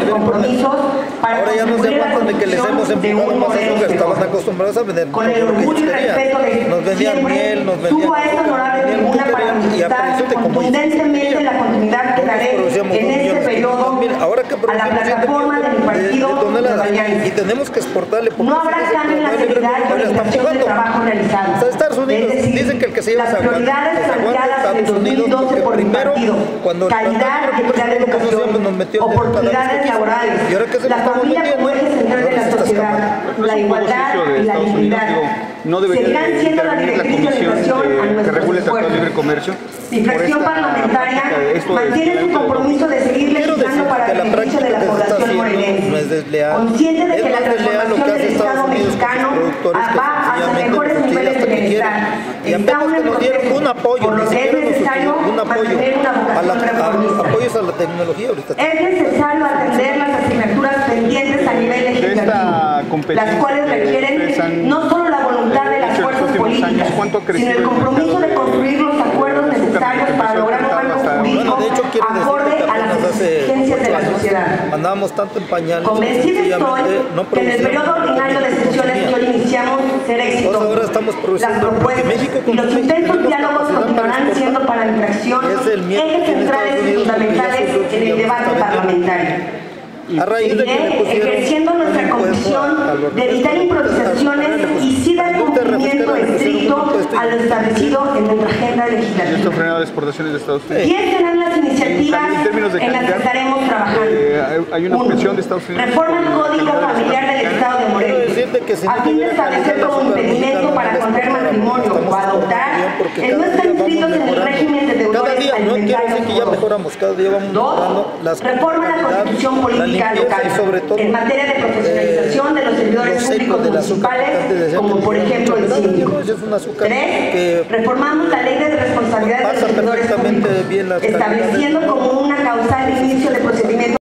los compromisos para ahora ya no se aguantan de que les hemos empujado más eso que estaban acostumbrados a vender. Con el orgullo y respeto de nos vendían miel, nos vendían subo a esta honorable tribuna para manifestar contundentemente la continuidad que daré en este periodo a la plataforma de mi partido y tenemos que exportarle. No habrá cambio en la seriedad y organización del trabajo realizado. O sea, Estados Unidos dicen que el que se lleva las prioridades planteadas en el 2012 por el partido, calidad, equidad de educación, oportunidades laborales, la familia como eje central de la sociedad, la igualdad y la dignidad. No debería seguirán siendo la intervenir la directriz de comisión orientación a que nuestros regule el Tratado de esfuerzos. Libre Comercio. Mi fracción parlamentaria mantiene su compromiso de seguir legislando para el beneficio de la población morelense, consciente de que la transformación del Estado mexicano va hacia mejores niveles de bienestar. Estamos en proceso, un apoyo, por lo que es necesario mantener una vocación reformista. Apoyos a la tecnología ahorita. Es necesario atender las asignaturas pendientes a nivel legislativo, las cuales requieren no solo la voluntad de las fuerzas políticas, sino el compromiso de construir los acuerdos necesarios para lograr un marco jurídico acorde a las exigencias de la sociedad. Andábamos tanto en pañales. Convencido estoy que en el periodo ordinario de sesiones que hoy iniciamos será exitoso. Ahora estamos las propuestas y los intentos diálogos continuarán siendo para mi fracción ejes centrales y fundamentales en el debate parlamentario. Ejerciendo nuestra condición de evitar improvisaciones y sí dar cumplimiento estricto a lo establecido en nuestra agenda legislativa. Esto frena las exportaciones de Estados Unidos. 10 serán las iniciativas en las que estaremos trabajando. Hay una presión de Estados Unidos. Reforma el Código Familiar del Estado de Morelos, a fin de establecer como impedimento para contraer matrimonio o adoptar el no estar inscritos en el régimen de deudores alimentarios. Cada día vamos mejorando. Reforma la Constitución Política Local en materia de profesionalización de los servidores públicos municipales, como por ejemplo el síndico. 3. Reformamos la Ley de Responsabilidad de los Servidores Públicos, estableciendo como una causal inicio de procedimiento